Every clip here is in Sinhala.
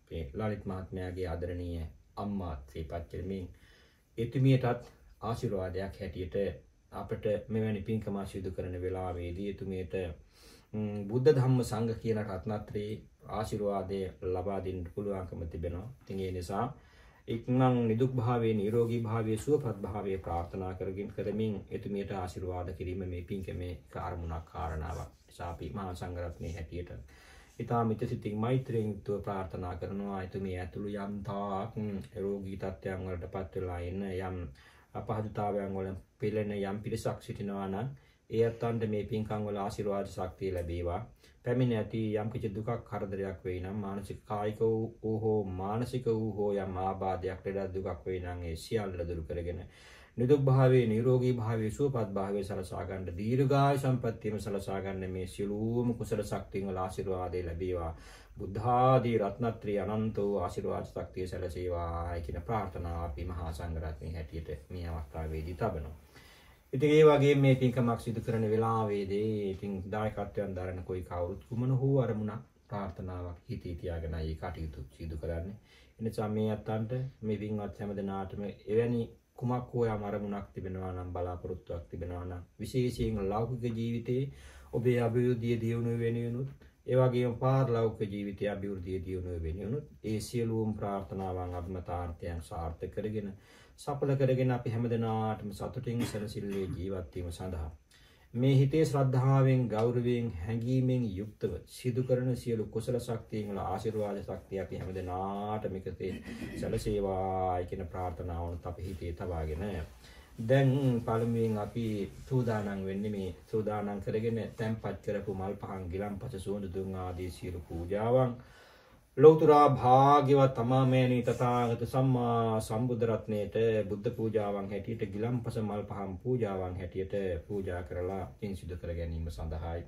ලලිත් මහත්මයාගේ ආදරණීය අම්මා ශ්‍රීපත් කරමින් එතුමියටත් ආශිර්වාදයක් හැටියට අපට මෙවැනි පින්කම සිදු කරන වෙලාවේදී එතුමියට බුද්ධ ධම්ම සංඝ කියන රත්නත්‍රයේ ආශිර්වාදය ලබා දෙන්න පුළුවන්කම තිබෙනවා. ඉතින් ඒ නිසා ඉක්මන් නිදුක් භාවයේ නිරෝගී භාවයේ සුවපත් භාවයේ ප්‍රාර්ථනා කරමින් එතුමියට ආශිර්වාද කිරීම මේ පින්කමේ කාර්මුණක් කාරණාවක්. අපි මහා සංඝරත්නයේ හැටියට ඊටා මිත්‍සිතින් මෛත්‍රියෙන් යුක්තව ප්‍රාර්ථනා කරනවා එතුමිය ඇතුළු යම් තාක් රෝගී තත්ත්වයන් වලටපත් වෙලා ඉන්න යම් අපහසුතාවයන් වල පෙළෙන යම් පිරිසක් සිටිනවා නම් ඒ අතන්ට මේ පින්කම් වල ආශිර්වාද ශක්තිය ලැබේවා. පැමිණ ඇති යම් කිසි දුකක් කරදරයක් වෙයි නම් මානසික කායික වූ හෝ මානසික වූ හෝ යම් ආබාධයක් ලෙඩ දුකක් වෙයි නම් ඒ සියල්ල දුරු කරගෙන නිදුක් භාවයේ නිරෝගී භාවයේ සුවපත් භාවයේ සලසා ගන්න දීර්ඝායු සම්පන්නියම සලසා ගන්න මේ සියලුම කුසල ශක්තියන් වල ආශිර්වාදේ ලැබේවා. බුද්ධ ආදී රත්නත්‍රි අනන්ත වූ ආශිර්වාද ශක්තිය සැලසේවා කියන ප්‍රාර්ථනාව අපි මහා සංඝරත්නයේ හැටියට මේ අවස්ථාවේදී තබනවා. ඉතින් ඒ වගේ මේ පින්කමක් සිදු කරන වෙලාවේදී ඉතින් දායකත්වයන් දරන કોઈ කවුරුත් කුමන හෝ අරමුණක් ප්‍රාර්ථනාවක් හිතේ තියාගෙන ඒ කටයුතු සිදු කරන්නේ. එනිසා මේ අතන්ට මේ වින්වත් හැම දෙනාටම එවැනි කුමක් හෝ යම් අරමුණක් තිබෙනවා නම් බලාපොරොත්තුවක් තිබෙනවා නම් විශේෂයෙන් ලෞකික ජීවිතයේ ඔබේ අභිවෘද්ධිය දියුණුව වෙනුවෙනුත් ඒ වගේම පාරලෞකික ජීවිතයේ අභිවෘද්ධිය දියුණුව වෙනුවෙනුත් ඒ සියලුම ප්‍රාර්ථනාවන් අභිමතාර්ථයන් සාර්ථක කරගෙන සඵල කරගෙන අපි හැමදෙනාටම සතුටින් සැනසෙල්ලේ ජීවත් වීම සඳහා මේ හිතේ ශ්‍රද්ධාවෙන් ගෞරවයෙන් හැඟීමෙන් යුක්තව සිදු කරන සියලු කුසල ශක්තියන් වල ආශිර්වාද ශක්තිය අපි හැමදෙනාටම එකතේ සැලසේවා කියන ප්‍රාර්ථනාවනත් අපි හිතේ තබාගෙන දැන් පළමුවෙන් අපි සූදානම් වෙන්නේ මේ සූදානම් කරගෙන තැන්පත් කරපු මල් පහන් ගිලන්පස සුවඳ දුම් ආදී සියලු පූජාවන් ලෞතර භාග්‍යවත් තමාමෑණී තථාගත සම්මා සම්බුද්ධ රත්නයේට බුද්ධ පූජාවන් හැටියට ගිලන්පස මල් පහන් පූජාවන් හැටියට පූජා කරලා පින් සිදු කර ගැනීම සඳහායි.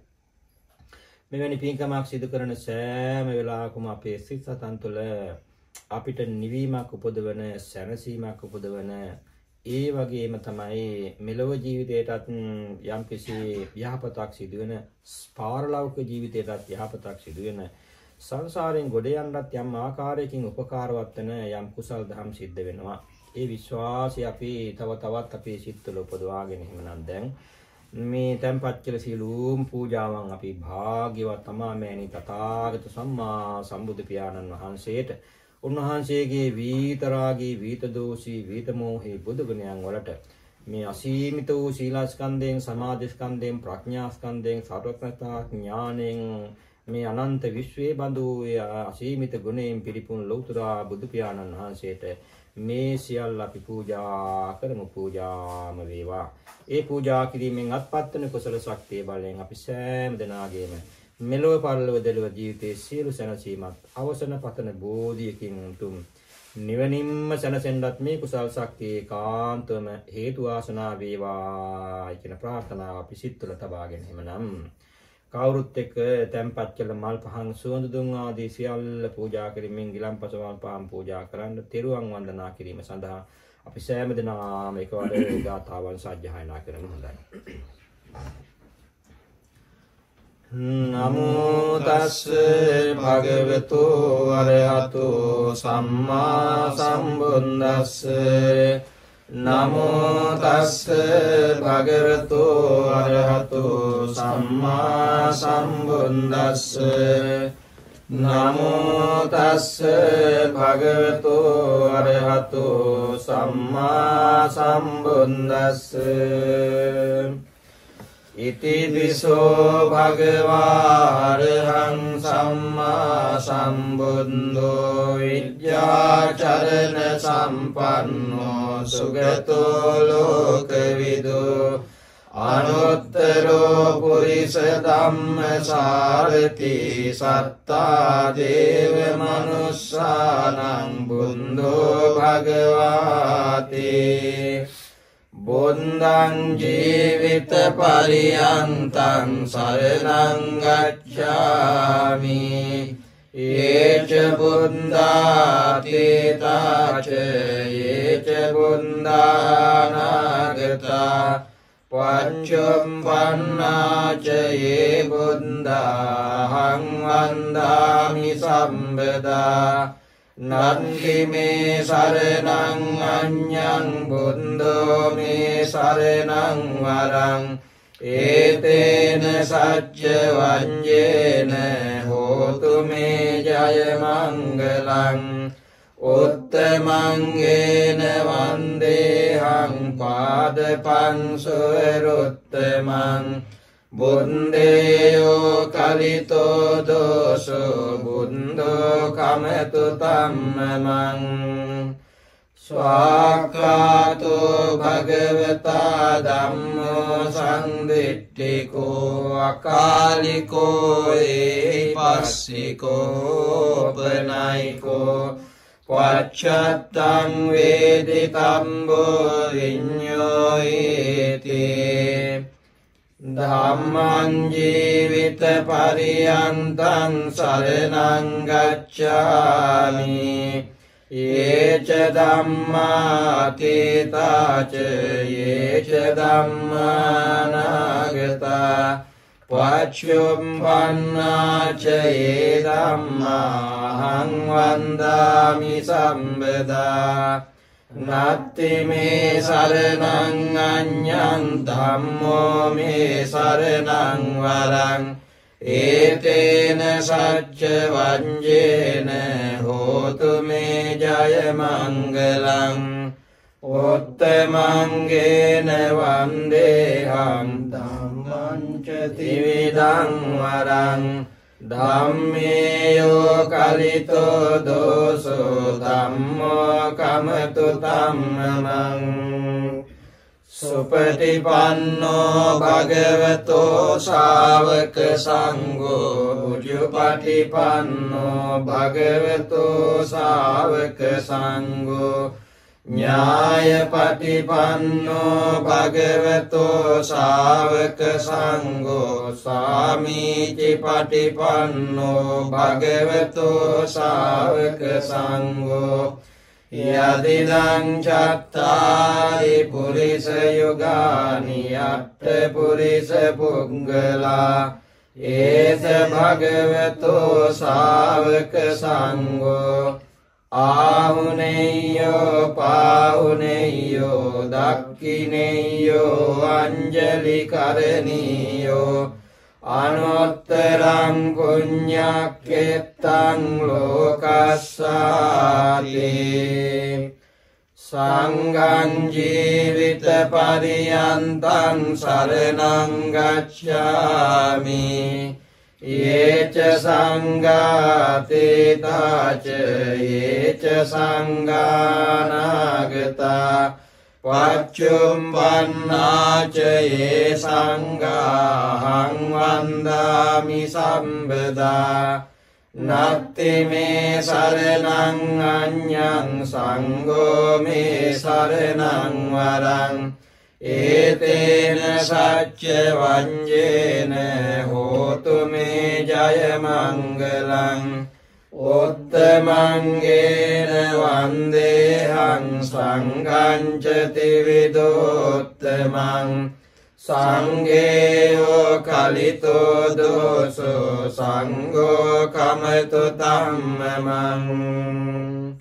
මෙවැනි පින්කමක් සිදු කරන සෑම වෙලාවකම අපේ සිත සතන් තුළ අපිට නිවීමක් උපදවන සැනසීමක් උපදවන ඒ වගේම තමයි මෙලොව ජීවිතයටත් යම්කිසි යහපතක් සිදුවෙන පාරලෞකික ජීවිතයටත් යහපතක් සිදුවෙන සංසාරයෙන් ගොඩ යන්නත් යම් ආකාරයකින් උපකාරවත් වෙන යම් කුසල් දහම් සිද්ධ වෙනවා. ඒ විශ්වාසය අපි තව තවත් අපේ සිත් තුළ උපදවාගෙන එහෙමනම් දැන් මේ තැන්පත් කළ සියලුම පූජාවන් අපි භාග්‍යවත් තමාමෑණී තථාගත සම්මා සම්බුදු පියාණන් වහන්සේට උන්වහන්සේගේ විතරාගී විතදෝෂී විතමෝහී බුදු ගුණයන් වලට මේ අසීමිත වූ සීලස්කන්ධයෙන් සමාධිස්කන්ධයෙන් ප්‍රඥාස්කන්ධයෙන් සර්වඥතා ඥාණයෙන් මේ අනන්ත විශ්වයේ බඳු අසීමිත ගුණයෙන් පිරිපුන් ලෞතර බුදු පියාණන් වහන්සේට මේ සියල්ල අපි පූජා කරමු. පූජාම වේවා. ඒ පූජා කිරීමෙන් අත්පත් වන කුසල ශක්තිය බලයෙන් අපි සෑම දෙනාගේම මෙලොව පරලොව දෙලොව ජීවිතයේ සියලු සැනසීමත් අවසන පතන බෝධියකින් උතුම් නිවනින්ම සැනසෙන්නත් මේ කුසල් ශක්තිය ඒකාන්තවම හේතු වාසනා වේවා කියන ප්‍රාර්ථනාව අපි සිත් තුළ තබාගෙන එහෙමනම් කවුරුත් එක්ක තැන්පත් කළ මල් පහන් සුවඳ දුම් ආදී සියල්ල පූජා කිරීමෙන් ගිලන්පස මල් පහන් පූජා කරන්න තෙරුවන් වන්දනා කිරීම සඳහා අපි සෑම දෙනාම එකවර ගාථාවන් සජ්ජායනා කරමු. හොඳයි. නමෝ තස්ස භගවතු අරහතෝ සම්මා සම්බුද්දස්ස නමෝ තස්ස භගවතු අරහතෝ සම්මා සම්බුද්දස්ස නමෝ තස්ස භගවතු අරහතෝ සම්මා සම්බුද්දස්ස ඉති විසෝ භගවා අරහං සම්මා සම්බුද්ධෝ විද්‍යාචරණ සම්පන්නෝ සුගතෝ ලෝකවිදෝ අනුත්තරෝ පුරිස ධම්මසාරති සත්තා දේව මනුස්සානං බුද්ධෝ භගවාති බුද්ධං ජීවිත පරියන්තං සරණං ගච්ඡාමි ඒච බුද්ධාති තාච ඒච බුද්ධානාගතා පච්චම් වන්නාච ඒ බුද්ධාහං වන්දාමි සම්බදා Nanti me sarenang anyang buddho me sarenang warang etena sajja vanjena hotu me jaya mangalang uttamangena vandehang padapang sueruttamang Bundeyo kalito doso bundo kametu tammamang Swakato bhagavata dhammo sanditthiko akaliko epassiko panaiko Paccatang veditambo viññoiti Dhamman jivita pariyantang saranang gacchami Yeca dhamma atita ca yeca dhamma nagata Paccumpanna ca ye dhamma hang vandami sambada Natti me saranang anyang dhammo me saranang warang etena sajja vanjena hotu me jaya mangalang uttamangena vandehang dhammam ca tividang warang Dhammeyo kalito doso dhammo kamatu tammamang Supatipanno bhagavato savaka sangho Ujupatipanno bhagavato savaka sangho Nyaya patipanno bhagavato savaka sangho Samiti patipanno bhagavato savaka sangho Yadidang cattari purisa yugani atta purisa punggala Esa bhagavato savaka sangho Ahuneyo pahuneyo dakkineyo anjali karaniyo Anuttarang punyaketang lokassati Sanghang jivita pariyantang saranang gacchami Yeca sangha teta ca yeca sangha nagata Paccumpanna ca ye sangha hang vandami sambada Natti me saranang anyang sangho me saranang warang etena sajja vanjena hotu me jaya mangalang uttamangena vandehang sangham ca tividottamang Sangheyo kalito doso sangho kamatu tammamang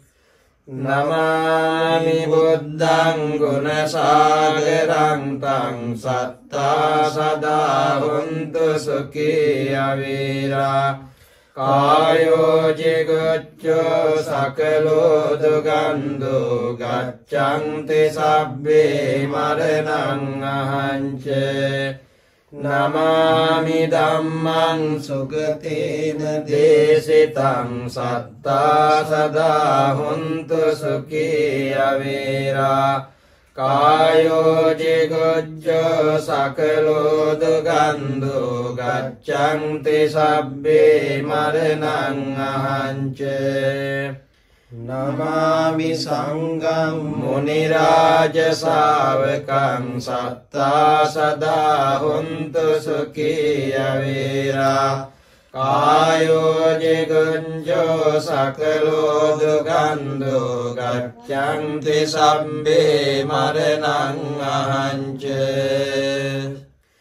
Namami buddhang gunasagarang tang satta sada huntu sukhi avira Kayo jigaccho sakalo dugandho gaccanti sabbe maranang ahanche Namami dhammang sugatena desitang satta sada huntu sukhi avira Kayo jigaccho sakalo dugandho gaccanti sabbe maranang ahanche Namami sangham muniraja savakang satta sada huntu sukhi avira Kayo jigunjo sakalo dugandho gaccanti sabbe maranang ahanche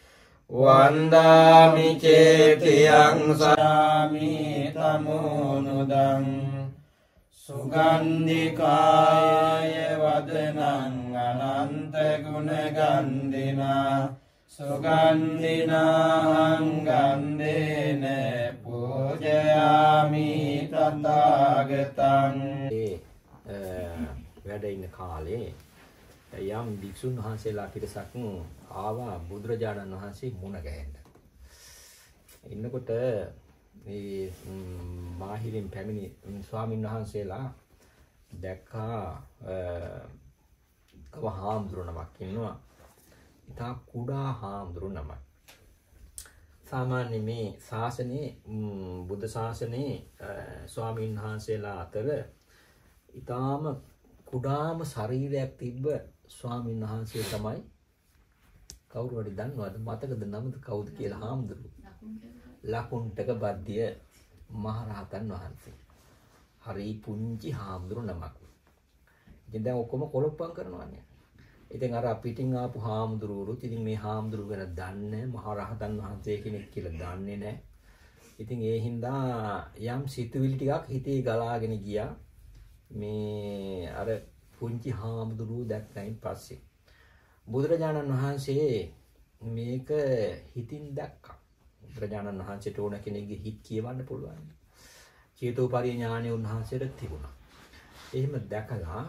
Vandami cetiyang sami tamonudang සුගන්ධිකාය වදනං අනන්ත ගුණ ගන්ධිනා සුගන්ධිනාං ගන්ධේන පූජයාමි තථාගතං. වැඩ ඉන්න කාලේ යම් භික්ෂුන් වහන්සේලා පිරිසක් ආවා බුදුරජාණන් වහන්සේ මුණ ගැහෙන්න. ඉන්නකොට මේ මාහිරින් පැමිණි ස්වාමීන් වහන්සේලා දැක්කා කව හාමුදුරු නමක් ඉන්නවා. ඉතා කුඩා හාමුදුරු නමක්. සාමාන්‍ය මේ ශාසනයේ බුද්ධ ශාසනයේ ස්වාමීන් වහන්සේලා අතර ඉතාම කුඩාම ශරීරයක් තිබ්බ ස්වාමීන් වහන්සේ තමයි කවුරු හරි දන්නවද මතකද නමද කවුද කියලා හාමුදුරුවෝ? ලකුණ්ඨක බද්දිය මහරහතන් වහන්සේ. හරි පුංචි හාමුදුරු නමක්. ඉතින් දැන් ඔක්කොම කොලොප්පම් කරනවානේ. ඉතින් අර පිටින් ආපු හාමුදුරුවෝත් ඉතින් මේ හාමුදුරුව ගැන දන්නේ මහරහතන් වහන්සේ කෙනෙක් කියලා දන්නේ නැහැ. ඉතින් ඒ හින්දා යම් සිතුවිලි ටිකක් හිතේ ගලාගෙන ගියා. මේ අර පුංචි හාමුදුරුවෝ දැක්කයින් පස්සේ බුදුරජාණන් වහන්සේ මේක හිතින් දැක්කා. බුදුරජාණන් වහන්සේට ඕන කෙනෙක්ගේ හිත කියවන්න පුළුවන්. චේතෝපරිය ඥානය උන්වහන්සේට තිබුණා. එහෙම දැකලා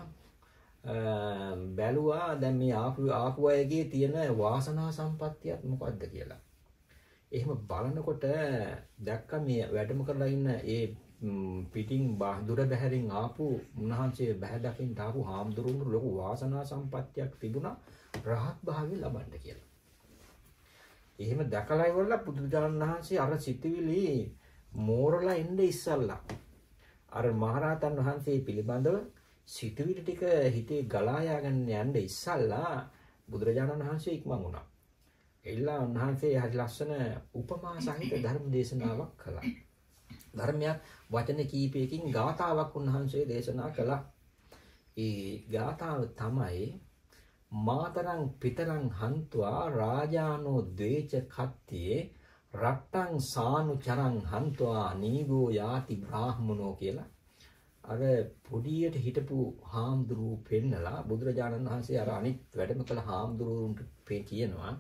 බැලුවා දැන් මේ ආපු අයගේ තියෙන වාසනා සම්පත්තියත් මොකද්ද කියලා. එහෙම බලනකොට දැක්ක මේ වැඩම කරලා ඉන්න ඒ පිටින් දුර බැහැරින් ආපු උන්වහන්සේ බැහැ දකින්න ආපු හාමුදුරුවෝ ලොකු වාසනා සම්පත්තියක් තිබුණා රහත් භාවය ලබන්න කියලා. එහෙම දැකලා ඉවරලා බුදුරජාණන් වහන්සේ අර සිතිවිලි මෝරලා ඉන්න ඉස්සල්ලා අර මහරහතන් වහන්සේ පිළිබඳව සිතුවිලි ටික හිතේ ගලා යන්න යන්න ඉස්සල්ලා බුදුරජාණන් වහන්සේ ඉක්මන් වුණා. එල්ලා උන්වහන්සේ හරි ලස්සන උපමා සහිත ධර්ම දේශනාවක් කළා. ධර්මයක් වචන කීපයකින් ගාථාවක් උන්වහන්සේ දේශනා කළා. ඒ ගාථාව තමයි මාතරං පිතරං හන්त्वा රාජානෝ ද්වේච කත්තියේ රට්ටං සානුචරං හන්त्वा නීගෝ යාති බ්‍රාහ්මනෝ කියලා. අර පොඩියට හිටපු හාමුදුරුවෝ පෙන්නලා බුදුරජාණන් වහන්සේ අර අනිත් වැඩම කළ හාමුදුරුවන්ට කියනවා.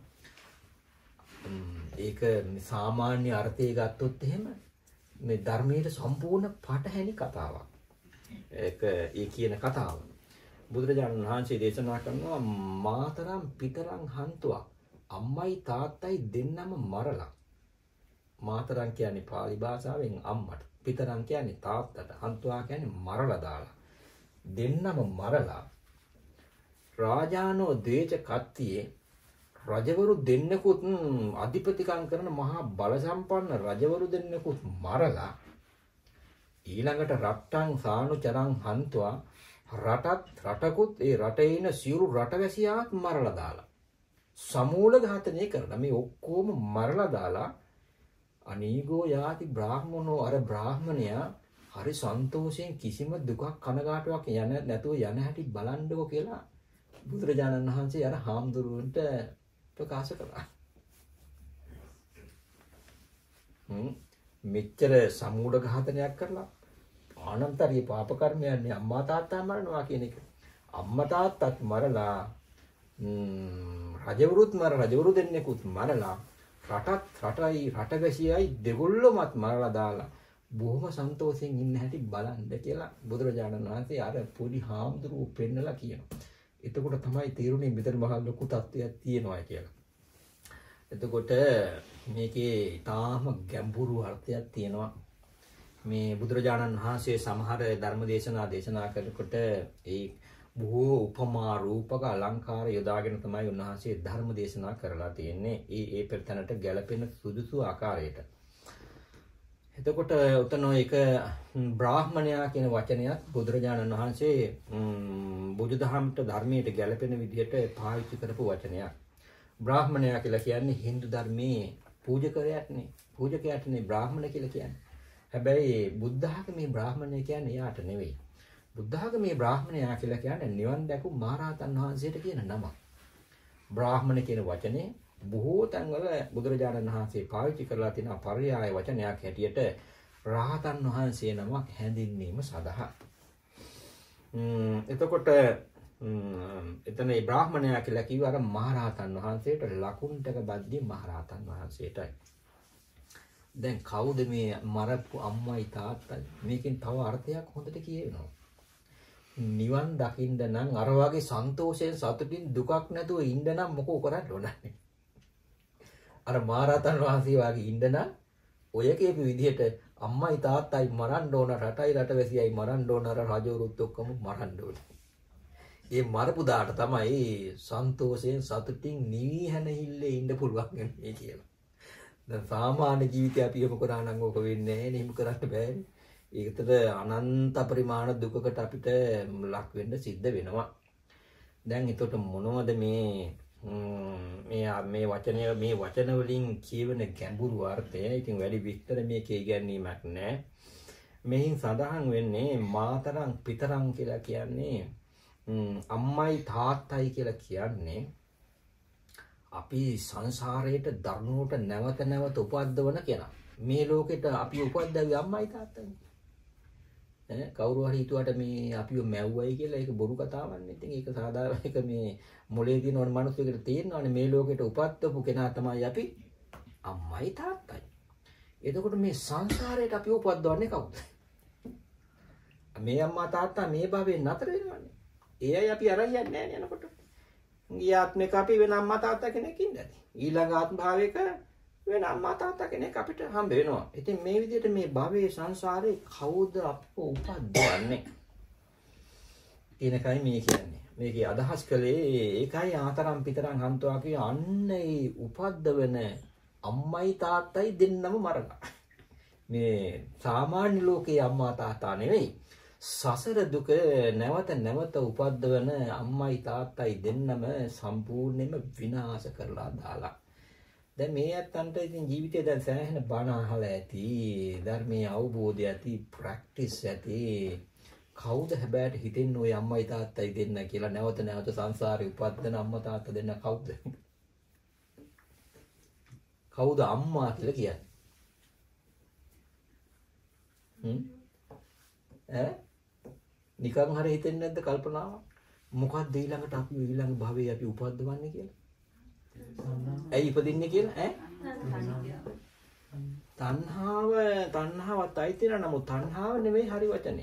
ඒක සාමාන්‍ය අර්ථය ගත්තොත් එහෙම මේ ධර්මයේ සම්පූර්ණ පටහැනි කතාවක්. ඒක ඒ කියන කතාව. බුදුරජාණන් වහන්සේ දේශනා කරනවා මාතරම් පිතරම් හන්තුවා අම්මයි තාත්තයි දෙන්නම මරලා. මාතරම් කියන්නේ පාලි භාෂාවෙන් අම්මට. පිතරම් කියන්නේ තාත්තට. හන්තුවා කියන්නේ මරලා දාලා. දෙන්නම මරලා. රාජානෝ ද්වේච කත්තියේ රජවරු දෙන්නෙකුත් අධිපතිකම් කරන මහා බල සම්පන්න රජවරු දෙන්නෙකුත් මරලා ඊළඟට රට්ටං සානුචරං හන්त्वा රටකුත් ඒ රටේ ඉන සියලු රටවැසියාත් මරලා දාලා සමූල ඝාතනය කරලා මේ ඔක්කොම මරලා දාලා අනීගෝ යාති බ්‍රාහ්මනෝ අර බ්‍රාහ්මණයා හරි සන්තෝෂයෙන් කිසිම දුකක් කනගාටුවක් නැතුව යන හැටි බලන්නකෝ කියලා බුදුරජාණන් වහන්සේ අර හාමුදුරුවන්ට ප්‍රකාශ කළා. මෙච්චර සමූල ඝාතනයක් කරලා අනන්තරිය පාප කර්මයන්නේ අම්මා තාත්තා මරනවා කියන එක. අම්මා තාත්තත් මරලා රජවරු දෙන්නෙකුත් මරලා රටවැසියයි දෙගොල්ලොමත් මරලා දාලා බොහොම සන්තෝෂයෙන් ඉන්න හැටි බලන්න කියලා බුදුරජාණන් වහන්සේ අර පොඩි හාමුදුරුවෝ පෙන්නලා කියනවා. එතකොට තමයි තේරුනේ මෙතන මහා ලොකු තත්ත්වයක් තියෙනවා කියලා. එතකොට මේකේ ඊටාම ගැඹුරු අර්ථයක් තියෙනවා. මේ බුදුරජාණන් වහන්සේ සමහර ධර්ම දේශනා කරනකොට ඒ බොහෝ උපමා රූපක අලංකාර යොදාගෙන තමයි උන්වහන්සේ ධර්ම දේශනා කරලා තියෙන්නේ. ඒ පෙරතනට ගැළපෙන සුදුසු ආකාරයට. එතකොට උතන එක බ්‍රාහ්මණයා කියන වචනයත් බුදුරජාණන් වහන්සේ බුදුදහමට ධර්මයට ගැළපෙන විදිහට පාවිච්චි කරපු වචනයක්. බ්‍රාහ්මණයා කියලා කියන්නේ Hindu ධර්මයේ පූජකයාටනේ. පූජකයාටනේ බ්‍රාහ්මණ කියලා කියන්නේ. හැබැයි බුද්ධ ආගමේ බ්‍රාහ්මණය කියන්නේ යාට නෙවෙයි. බුද්ධ ආගමේ බ්‍රාහ්මණයා කියලා කියන්නේ නිවන් දැකපු මහරහතන් වහන්සේට කියන නම. බ්‍රාහ්මණ කියන වචනේ බොහෝ තැන්වල බුදුරජාණන් වහන්සේ පාවිච්චි කරලා තියෙන පර්යාය වචනයක් හැටියට රහතන් වහන්සේ නමක් හැඳින්වීම සඳහා. එතකොට එතන මේ බ්‍රාහ්මණයා කියලා කිව්ව අර මහරහතන් වහන්සේට ලකුණ්ඩක බද්දී මහරහතන් වහන්සේටයි. දැන් කවුද මේ මරපු අම්මයි තාත්තයි? මේකෙන් තව අර්ථයක් හොඳට කියවෙනවා. නිවන් දකින්න නම් අර වගේ සන්තෝෂයෙන් සතුටින් දුකක් නැතුව ඉන්න නම් මොකෝ කරන්න ඕනන්නේ? අර මහරහතන් වහන්සේ වගේ ඉන්න නම් ඔය කියපු විදිහට අම්මයි තාත්තයි මරන්න ඕන, රටයි රටවැසියයි මරන්න ඕන, අර රජවරුත් ඔක්කොම මරන්න ඕන. ඒ මරපු දාට තමයි සන්තෝෂයෙන් සතුටින් නිවිහැනහිල්ලේ ඉන්න පුළුවන් වෙන්නේ කියලා. දැන් සාමාන්‍ය ජීවිතය අපි යොමු කරා නම් ඕක වෙන්නේ නැහැ නේ. එහෙම කරන්න බෑනේ. ඒකට අනන්ත පරිමාණ දුකකට අපිට ලක් වෙන්න සිද්ධ වෙනවා. දැන් එතකොට මොනවද මේ වචන වලින් කියවෙන ගැඹුරු අර්ථය? ඉතින් වැඩි විස්තර මේකේ ඉගැන්වීමක් නැහැ. මෙහින් සඳහන් වෙන්නේ මාතරං පිතරං කියලා කියන්නේ අම්මයි තාත්තයි කියලා කියන්නේ අපි සංසාරයට දරුණුවට නැවත නැවත උපද්දවන කෙනා. මේ ලෝකෙට අපි උපද්දවි අම්මයි තාත්තයි. කවුරු හරි හිතුවට මේ අපිව මැව්වයි කියලා ඒක බොරු කතාවක් නේ. ඉතින් ඒක සාධාරණ එක මේ මොලේ තියෙන ඕන මිනිස්සුෙකුට තේරෙනවානේ මේ ලෝකෙට උපද්දපු කෙනා තමයි අපි අම්මයි තාත්තයි. එතකොට මේ සංසාරයට අපි උපද්දවන්නේ කවුද? මේ අම්මා තාත්තා මේ භවයෙන් නතර වෙනවානේ. ඒයි අපි අරන් යන්නේ නැහැ යනකොට. ඊ ආත්මික අපි වෙන අම්මා තාත්තා කෙනෙක් ඉඳලා. ඊළඟ ආත්ම භාවයක වෙන අම්මා තාත්තා කෙනෙක් අපිට හම්බ වෙනවා. ඉතින් මේ විදිහට මේ භවයේ සංසාරේ කවුද අපව උපද්දවන්නේ? ඊනකයි මේ කියන්නේ. මේකේ අදහස් කළේ ඒකයි ආතරම් පිතරම් හන්තවා කිය අන්න ඒ උපද්දවන අම්මයි තාත්තයි දෙන්නම මරලා. මේ සාමාන්‍ය ලෝකයේ අම්මා තාත්තා නෙවෙයි. සසර දුක නැවත නැවත උපද්දවන අම්මයි තාත්තයි දෙන්නම සම්පූර්ණයෙන්ම විනාශ කරලා දාලා. දැන් මේ අත්තන්ට ඉතින් ජීවිතේ දැන් සෑහෙන බණ අහලා ඇති, ධර්මයේ අවබෝධය ඇති, ප්‍රැක්ටිස් ඇති. කවුද හැබැයි හිතෙන්නේ ওই අම්මයි තාත්තයි දෙන්න කියලා නැවත නැවත සංසාරේ උපද්දන අම්මා තාත්තා දෙන්න කවුද? කවුද අම්මා කියලා කියන්නේ? නිකන් හරි හිතෙන්නේ නැද්ද කල්පනාවක්? මොකක්ද ඊළඟට අපි ඊළඟ භවයේ අපි උපද්දවන්නේ කියලා? ඇයි ඉපදින්නේ කියලා? තණ්හාවත් අයිති වෙනවා. නමුත් තණ්හාව නෙවෙයි හරි වචනේ.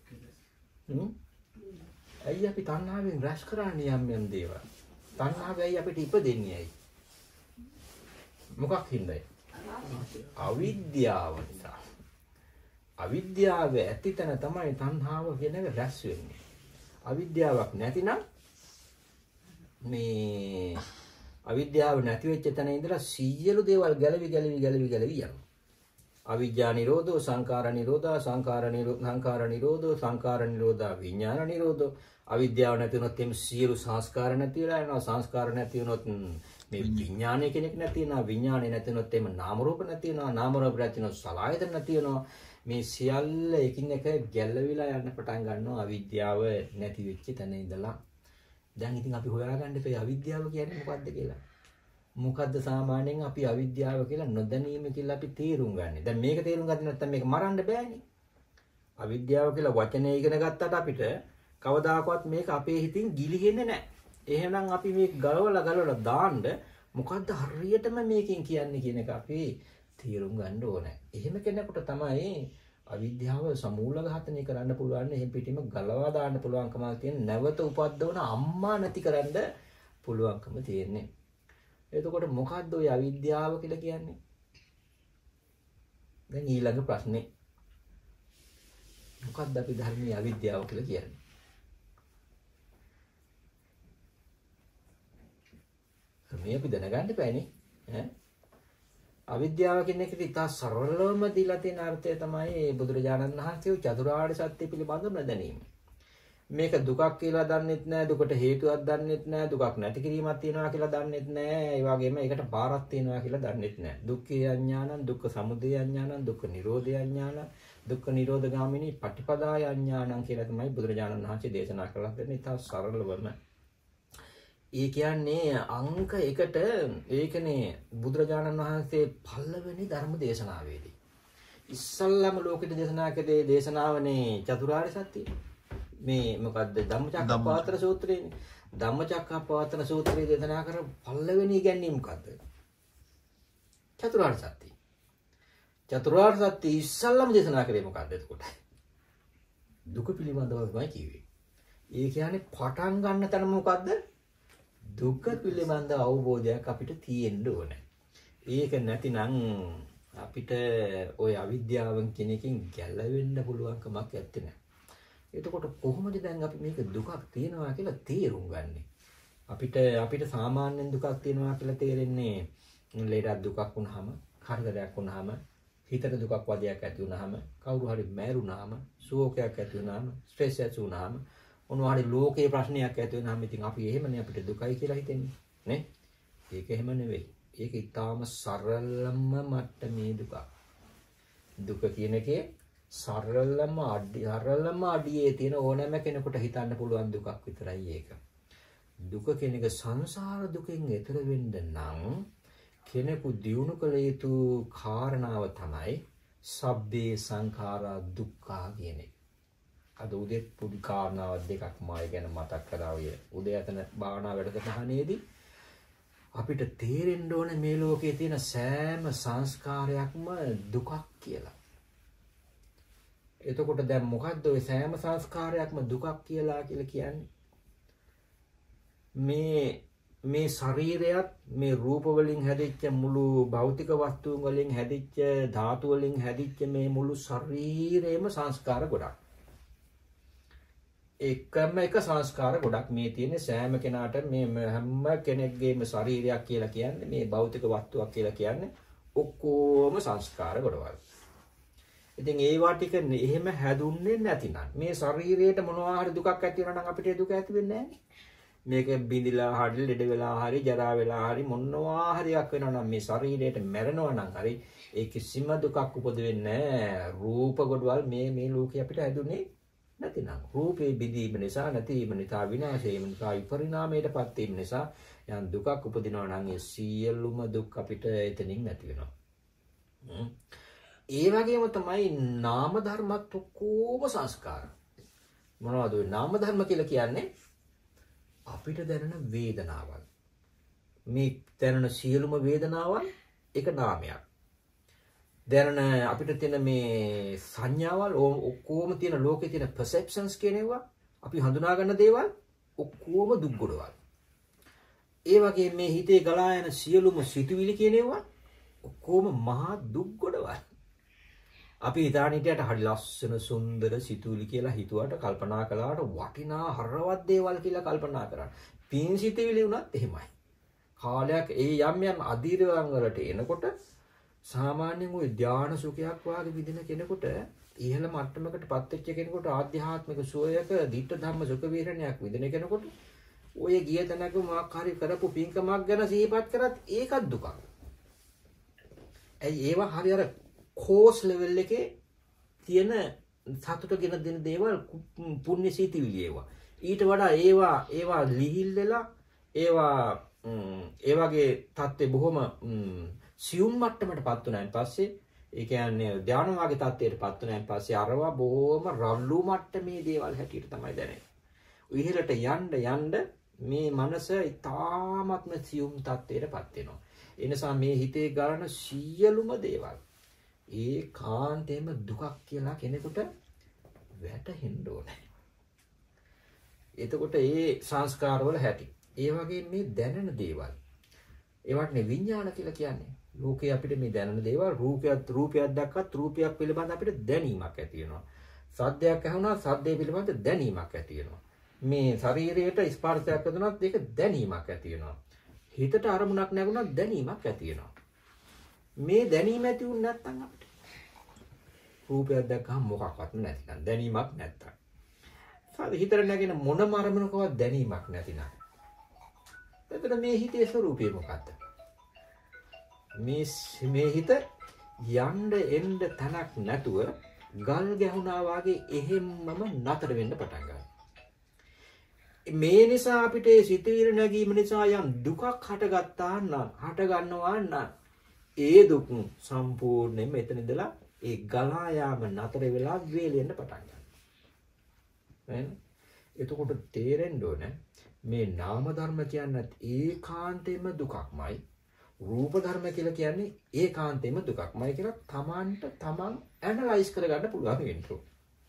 ඇයි අපි තණ්හාවෙන් රැස් කරන්නේ යම් දේවල්? තණ්හාව ඇයි අපිට ඉපදෙන්නේ ඇයි? මොකක් හින්දායි? අවිද්‍යාව නිසා. අවිද්‍යාව ඇති තැන තමයි තණ්හාව කියන එක රැස් වෙන්නේ. අවිද්‍යාවක් නැතිනම් මේ අවිද්‍යාව නැති වෙච්ච තැන ඉඳලා සියලු දේවල් ගැලවි යනවා. අවිද්‍යා නිරෝධෝ සංඛාර නිරෝධා සංඛාර නිරෝධෝ සංඛාර නිරෝධා විඥාන නිරෝධෝ. අවිද්‍යාව නැති වුණොත් එම් සියලු සංස්කාර නැති වෙලා යනවා. සංස්කාර නැති වුණොත් මේ විඥානය කෙනෙක් නැති වෙනවා. විඥානය නැති වුණොත් එම් නාම රූප නැති වෙනවා. නාම රූප නැති වුණොත් සලආයතන නැති වෙනවා. මේ සියල්ල එකින් එක ගැලවිලා යන්න පටන් ගන්නවා අවිද්‍යාව නැති වෙච්ච තැන ඉඳලා. දැන් ඉතින් අපි හොයාගන්න ඉතින් අවිද්‍යාව කියන්නේ මොකද්ද කියලා. මොකද්ද සාමාන්‍යයෙන් අපි අවිද්‍යාව කියලා නොදැනීම කියලා අපි තේරුම් ගන්න. දැන් මේක තේරුම් ගත්තේ නැත්නම් මේක මරන්න බෑනේ. අවිද්‍යාව කියලා වචනේ ඉගෙන ගත්තට අපිට කවදාකවත් මේක අපේ හිතින් ගිලිහෙන්නේ නැහැ. එහෙනම් අපි මේක ගලවලා දාන්න මොකද්ද හරියටම මේකෙන් කියන්නේ කියන එක අපි තේරුම් ගන්න ඕනේ. එහෙම කෙනෙකුට තමයි අවිද්‍යාව සමූල ඝාතනය කරන්න පුළුවන්. එහෙන් පිටින්ම ගලවා දාන්න පුළුවන්කම තියෙන නැවත උපද්දවන අම්මා නැති කරන්න පුළුවන්කම තියෙන්නේ. එතකොට මොකද්ද ඔය අවිද්‍යාව කියලා කියන්නේ? දැන් ඊළඟ ප්‍රශ්නේ. මොකද්ද අපි ධර්මයේ අවිද්‍යාව කියලා කියන්නේ? මේ අපි දැනගන්න බෑනේ. අවිද්‍යාව කියන එකට ඉතා සරලවම දීලා තියෙන අර්ථය තමයි බුදුරජාණන් වහන්සේ චතුරාර්ය සත්‍ය පිළිබඳව නොදැනීම. මේක දුකක් කියලා දන්නෙත් නැහැ, දුකට හේතුවක් දන්නෙත් නැහැ, දුකක් නැති කිරීමක් තියෙනවා කියලා දන්නෙත් නැහැ, ඒ වගේම ඒකට පාරක් තියෙනවා කියලා දන්නෙත් නැහැ. දුක්ඛේ අඥානං, දුක්ඛ සමුදය අඥානං, දුක්ඛ නිරෝධය අඥානං, දුක්ඛ නිරෝධ ගාමිනී පටිපදාය අඥානං කියලා තමයි බුදුරජාණන් වහන්සේ දේශනා කළා. දෙන්නේ ඉතා සරලවම. ඒ කියන්නේ අංක 1ට ඒකනේ බුදුරජාණන් වහන්සේ පළවෙනි ධර්ම දේශනාවේදී ඉස්සල්ලාම ලෝකෙට දේශනා කළේ දේශනාවනේ චතුරාර්ය සත්‍ය. මේ මොකද්ද ධම්මචක්කප්පවත්තන සූත්‍රයේනේ. ධම්මචක්කප්පවත්තන සූත්‍රයේ දේශනා කර පළවෙනි ඉගැන්වීම මොකද්ද? චතුරාර්ය සත්‍ය. චතුරාර්ය සත්‍ය ඉස්සල්ලාම දේශනා කරේ මොකද්ද එතකොට? දුක පිළිබඳවමයි කිව්වේ. ඒ කියන්නේ පටන් ගන්න තැන මොකද්ද? දුක පිළිබඳ අවබෝධයක් අපිට තියෙන්න ඕනේ. ඒක නැතිනම් අපිට ওই අවිද්‍යාවෙන් කෙනකින් ගැලවෙන්න පුළුවන්කමක් නැත්තේ නෑ. එතකොට කොහොමද දැන් අපි මේක දුකක් තියෙනවා කියලා තේරුම් ගන්නෙ? අපිට සාමාන්‍යයෙන් දුකක් තියෙනවා කියලා තේරෙන්නේ ලේඩක් දුකක් වුණාම, කරදරයක් වුණාම, හිතට දුකක් වදයක් ඇති වුණාම, කවුරු හරි මැරුණාම, ශෝකයක් ඇති වුණාම, ස්ට්‍රෙස් ඇති වුණාම, මොනවා හරි ලෝකේ ප්‍රශ්නයක් ඇති වුණාම ඉතින් අපි එහෙමනේ අපිට දුකයි කියලා හිතෙන්නේ නේ? ඒක එහෙම නෙවෙයි. ඒක ඊටාම සරලම මට්ටමේ දුක. දුක කියන එකේ සරලම අඩියේ තියෙන ඕනෑම කෙනෙකුට හිතන්න පුළුවන් දුකක් විතරයි ඒක. දුක කියන එක සංසාර දුකෙන් එතර වෙන්න නම් කෙනෙකු දියුණු කළ යුතු කාරණාව තමයි සබ්බේ සංඛාරා දුක්ඛා කියන එක. අද උදේ පුඩි කාරණාව දෙකක් මාය ගැන මතක් කළා ඔය. උදේ අතන භාවනා වැඩසටහනේදී අපිට තේරෙන්න ඕනේ මේ ලෝකයේ තියෙන සෑම සංස්කාරයක්ම දුකක් කියලා. එතකොට දැන් මොකද්ද ඔය සෑම සංස්කාරයක්ම දුකක් කියලා කියන්නේ? මේ ශරීරයත් මේ රූප වලින් හැදිච්ච මුළු භෞතික වස්තුන් වලින් හැදිච්ච ධාතු වලින් හැදිච්ච මේ මුළු ශරීරේම සංස්කාර ගොඩක්. එකම එක සංස්කාර ගොඩක් මේ තියෙන සෑම කෙනාට මේ හැම කෙනෙක්ගේම ශරීරයක් කියලා කියන්නේ මේ භෞතික වස්තුවක් කියලා කියන්නේ ඔක්කොම සංස්කාර ගොඩවල්. ඉතින් ඒවා ටික එහෙම හැදුන්නේ නැතිනම් මේ ශරීරයට මොනවා හරි දුකක් ඇති වෙනවා නම් අපිට දුක ඇති වෙන්නේ නැහැ. මේක බිඳිලා හරි ලෙඩ වෙලා හරි ජරා වෙලා හරි මොනවා හරියක් වෙනවා නම් මේ ශරීරයට මැරෙනවා නම් හරි ඒ කිසිම දුකක් උපද වෙන්නේ නැහැ. රූප ගොඩවල් මේ ලෝකේ අපිට හැදුනේ නැතිනම් රූපේ බිඳීම නිසා නැතිවීම නිසා විනාශයම නිසා විපරිණාමයටපත් වීම නිසා යම් දුකක් උපදිනවා නම් ඒ සියලුම දුක් අපිට එතනින් නැති වෙනවා. ඒ වගේම තමයි නාම ධර්මත් ඔක්කොම සංස්කාර. මොනවද ඔය නාම ධර්ම කියලා කියන්නේ? අපිට දැනෙන වේදනාවල්. මේ දැනෙන සියලුම වේදනාවල් එක නාමයක්. දැනෙන අපිට තියෙන මේ සංඥාවල් ඔක්කොම තියෙන ලෝකේ තියෙන perceptions කියන ඒවා අපි හඳුනා ගන්න දේවල් ඔක්කොම දුක් ගොඩවල්. ඒ වගේ මේ හිතේ ගලා යන සියලුම සිතුවිලි කියන ඒවා ඔක්කොම මහා දුක් ගොඩවල්. අපි හිතාන හිටියට හරි ලස්සන සුන්දර සිතුවිලි කියලා හිතුවට කල්පනා කළාට වටිනා හරවත් දේවල් කියලා කල්පනා කරා. පින් සිතුවිලි වුණත් එහෙමයි. කාලයක් ඒ යම් අධීරවන් වලට එනකොට සාමාන්‍යයෙන් ওই ධානා සුඛයක් වාගේ විදින කෙනෙකුට ඉහළ මට්ටමකටපත් වෙච්ච කෙනෙකුට ආධ්‍යාත්මික සෝයක ධිට්ඨ ධම්ම සුඛ විහරණයක් විදින කෙනෙකුට ඔය ගිය තැනක මොකක් හරි කරපු පින්කමක් ගැන සිහිපත් කරත් ඒකත් දුකක්. ඒවා හරි අර කෝස් ලෙවල් එකේ තියෙන සතුටගෙන දෙන දේවල් පුණ්‍ය සිතිවිලි ඒවා. ඊට වඩා ඒවා ලිහිල් වෙලා ඒවා ඒ වගේ தත්ත්වේ බොහොම සියුම් මට්ටමටපත් වුණාන් පස්සේ ඒ කියන්නේ ධානා වාගේ தත්ත්වයටපත් වුණාන් පස්සේ අරවා බොහොම රළු මට්ටමේ දේවල් හැටියට තමයි දැනෙන්නේ. ඉහළට යන්න මේ මනස ඉතාමත්ම සියුම් தත්ත්වයටපත් වෙනවා. ඒ නිසා මේ හිතේ ගලන සියලුම දේවල් ඒකාන්තයෙන්ම දුකක් කියලා කෙනෙකුට වැටහෙන්න ඕනේ. එතකොට ඒ සංස්කාරවල හැටි. ඒ වගේ මේ දැනෙන දේවල්. ඒවට නේ විඥාන කියලා කියන්නේ. ලෝකේ අපිට මේ දැනෙන දේවල් රූපයක් දැක්කත් රූපයක් පිළිබඳ අපිට දැනීමක් ඇති වෙනවා. සද්දයක් ඇහුණා සද්දේ පිළිබඳ දැනීමක් ඇති වෙනවා. මේ ශරීරයට ස්පර්ශයක් ලැබුණත් ඒක දැනීමක් ඇති වෙනවා. හිතට අරමුණක් නැගුණත් දැනීමක් ඇති වෙනවා. මේ දැනීම ඇති වුණ නැත්නම් අපිට රූපයක් දැක්කම මොකක්වත් නැතිනම් දැනීමක් නැත්තම්. හිතට නැගෙන මොනම අරමුණකවත් දැනීමක් නැතිනම්. එතන මේ හිතේ ස්වરૂපය මොකක්ද? මේ හිත යන්න එන්න තනක් නැතුව ගල් ගැහුණා වගේ එහෙම්මම නතර වෙන්න පටන් ගන්නවා. මේ නිසා අපිට සිතවිලි නැගීම නිසා යම් දුකක් හට ගන්නවා නම් ඒ දුක් සම්පූර්ණයෙන්ම එතන ඉඳලා ඒ ගලා යාම නතර වෙලා වේලෙන්න පටන් ගන්නවා. එතකොට තේරෙන්න ඕන මේ නාම ධර්ම කියන්නේ ඒකාන්තයෙන්ම දුකක්මයි. රූප ධර්ම කියලා කියන්නේ ඒකාන්තයෙන්ම දුකක්මයි කියලා තමන්ට තමන් ඇනලයිස් කරගන්න පුළුවන් වෙන්න.